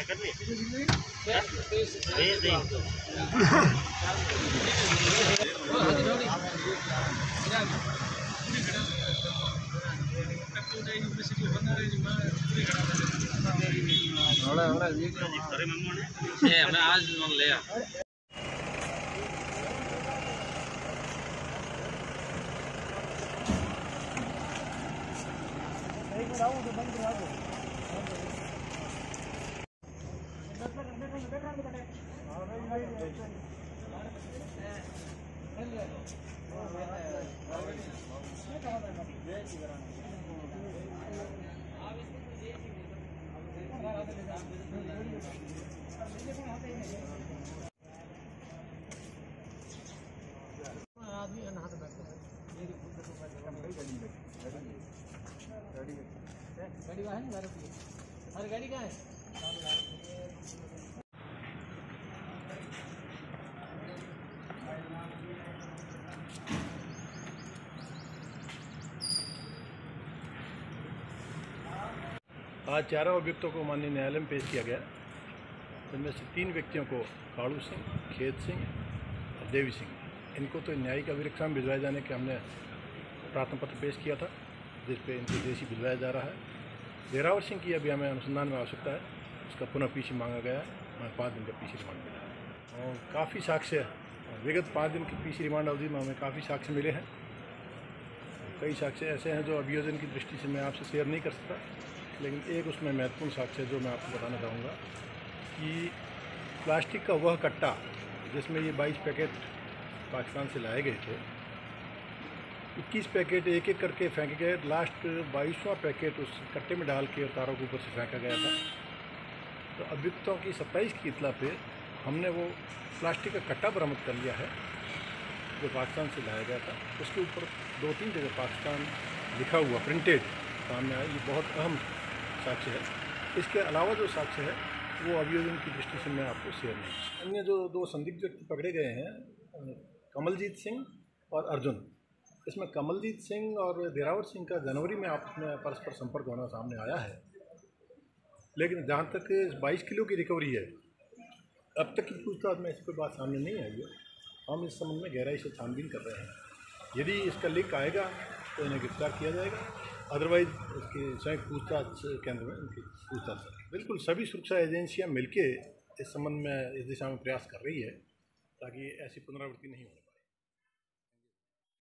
आज ले गाड़ी कहाँ है? आज चारों अभियुक्तों को माननीय न्यायालय में पेश किया गया, जिनमें से 3 व्यक्तियों को काड़ू सिंह, खेत सिंह और देवी सिंह, इनको तो न्यायिक अभिरक्षा में भिजवाए जाने के हमने प्रार्थना पत्र पेश किया था, जिस पे इनको देशी भिजवाया जा रहा है। देरावर सिंह की अभी हमें अनुसंधान में आवश्यकता है, उसका पुनः पीसी मांगा गया है, हमें 5 दिन का पीसी रिमांड मिला है। और काफ़ी साक्ष्य विगत 5 दिन की पीसी रिमांड अवधि में हमें काफ़ी साक्ष्य मिले हैं। कई साक्ष्य ऐसे हैं जो अभियोजन की दृष्टि से मैं आपसे शेयर नहीं कर सकता, लेकिन एक उसमें महत्वपूर्ण साक्ष्य जो मैं आपको बताना चाहूँगा कि प्लास्टिक का वह कट्टा जिसमें ये 22 पैकेट पाकिस्तान से लाए गए थे, 21 पैकेट एक एक करके फेंके गए। लास्ट 22वां पैकेट उस कट्टे में डाल के तारों के ऊपर से फेंका गया था। तो अभियुक्तों की 27 की इत्तला पे हमने वो प्लास्टिक का कट्टा बरामद कर लिया है जो पाकिस्तान से लाया गया था। उसके ऊपर 2-3 जगह पाकिस्तान लिखा हुआ प्रिंटेड सामने आया। ये बहुत अहम साक्ष्य है। इसके अलावा जो साक्ष्य है वो अभियोजन की दृष्टि से मैं आपको शेयर नहीं। अन्य जो 2 संदिग्ध व्यक्ति पकड़े गए हैं, कमलजीत सिंह और अर्जुन, इसमें कमलजीत सिंह और देरावर सिंह का जनवरी में आपस में परस्पर संपर्क होना सामने आया है, लेकिन जहाँ तक 22 किलो की रिकवरी है, अब तक की पूछताछ में इस पर बात सामने नहीं आई है। हम इस संबंध में गहराई से छानबीन कर रहे हैं। यदि इसका लिंक आएगा तो इन्हें गिरफ्तार किया जाएगा, अदरवाइज उसकी संयुक्त पूछताछ केंद्र में उनकी पूछताछ। बिल्कुल सभी सुरक्षा एजेंसियां मिलके इस संबंध में इस दिशा में प्रयास कर रही है ताकि ऐसी पुनरावृत्ति नहीं हो।